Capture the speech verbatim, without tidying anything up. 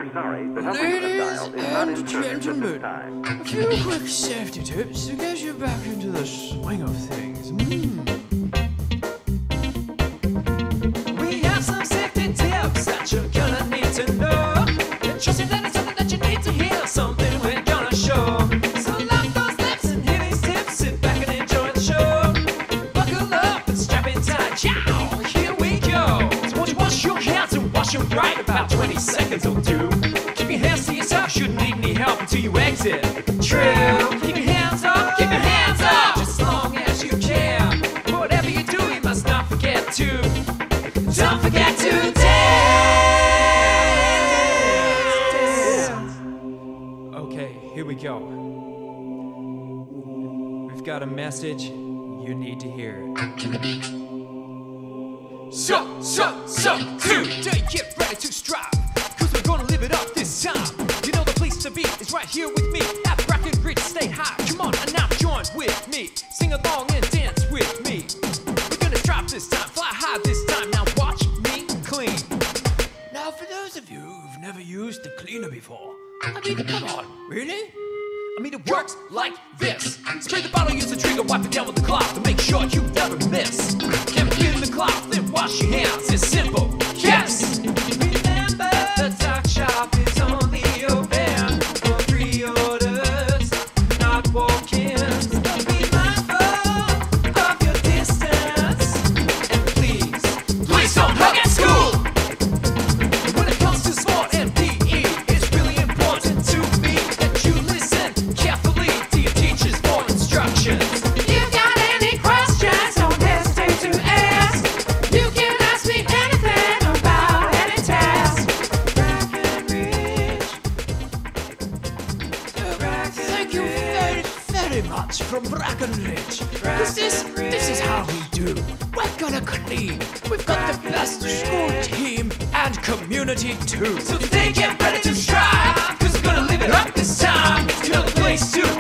Ladies and gentlemen, a few quick safety tips to get you back into the swing of things. Mm. We have some safety tips that you're gonna need to know. And trust me, that is something that you need to hear, something we're gonna show. So lock those lips and hear these tips, sit back and enjoy the show. Buckle up and strap in tight, ciao, here we go. So won't you wash your hands and wash them right, about twenty seconds will do. Keep your hands to yourself, shouldn't need any help until you exit. True, keep your hands up, keep your hands up, just as long as you can. Whatever you do, you must not forget to, don't forget to dance. Okay, here we go. We've got a message you need to hear. So, so, so, today get ready to strive, cause we're gonna live it up this time. You know the place to be is right here with me at Bracken Ridge, stay high. Come on and now join with me, sing along and dance with me. We're gonna strive this time, fly high this time, now watch me clean. Now for those of you who've never used the cleaner before, I mean, come on, really? I mean it works like this. Spray the bottle, use the trigger, wipe it down with the cloth to make sure you never miss. Empty in the cloth, then wash your hands, it's simple, yes! Remember, the talk shop is only open for pre-orders, not walk-ins. Be mindful of your distance, and please, please don't hug at school! When it comes to sport and P E, it's really important to me that you listen carefully to your teachers for instructions. If you got any questions, don't hesitate to ask. You can ask me anything about any task. Bracken Ridge. Thank you very, very much from Bracken Ridge. Cause this, this is how we do. We're gonna clean. We've got the best school team and community too. So today get ready to strive, cause we're gonna live it up this time. You know the place to